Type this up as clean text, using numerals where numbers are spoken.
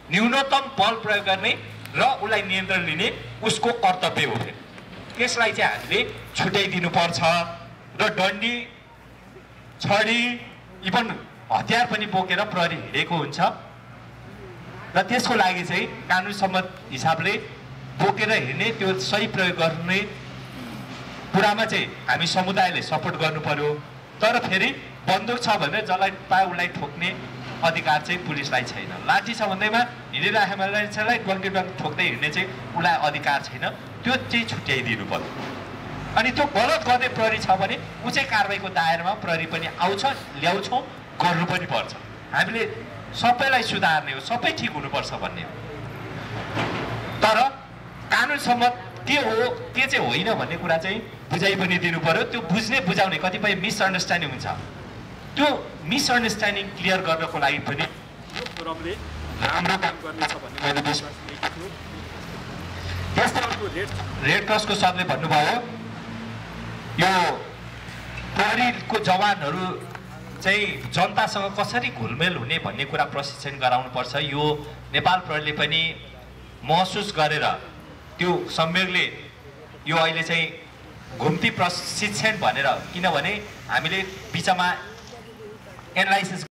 न्यूनतम बल प्रयोग गर्ने र उसलाई नियन्त्रण लिने उसको कर्तव्य हो। त्यसलाई चाहिँ हामीले छुट्याइदिनु पर्छ र डन्डी छडी इभन हतियार पनि बोकेर प्रहरी हिँडेको हुन्छ र त्यसको लागि चाहिँ कानुन सम्मत हिसाबले बोकेर हिँड्ने त्यो सही प्रयोग गर्ने कुरामा चाहिँ हामी समुदायले सपोर्ट गर्नु पर्यो। तर फेरि बन्दुक छ भनेर जसलाई पाए उसलाई ठोक्ने अधिकार चाहिँ पुलिसलाई छैन। लाठी छ भन्दैमा हिँडिरहेको मान्छेलाई डन्डीबाट ठोक्दै हिँड्ने चाहिँ उसलाई अधिकार छैन। त्यो चाहिँ छुट्याइदिनु पर्यो। अनि त्यो गलत गर्ने प्रहरी छ भने ऊ चाहिँ कारबाहीको दायरामा प्रहरी पनि आउँछ, ल्याउँछौँ, गर्नु पनि पर्छ। हामीले सबैलाई सुधार्ने हो, सबै ठिक हुनुपर्छ भन्ने हो। तर कानुन सम्मत के हो के चाहिँ होइन भन्ने कुरा चाहिँ बुझाइ पनि दिनु पर्यो। त्यो बुझ्ने बुझाउने कतिपय मिसअन्डरस्ट्यान्डिङ हुन्छ। त्यो मिसअन्डरस्ट्यान्डिङ क्लियर गर्नको लागि पनि यो फोरमले राम्रो काम गर्नेछ भन्ने मैले विश्वास लिएको छु। त्यस्तै अर्को रेड क्रसको सरले भन्नुभयो यो प्रहरीको जवानहरू चाहिँ जनतासँग कसरी घुलमेल हुने भन्ने कुरा प्रशिक्षण गराउनुपर्छ। यो नेपाल प्रहरीले पनि महसुस गरेर त्यो संयोगले यो अहिले चाहिँ घुम्ती प्रशिक्षण भनेर, किनभने हामीले बिचमा एनालाइसिस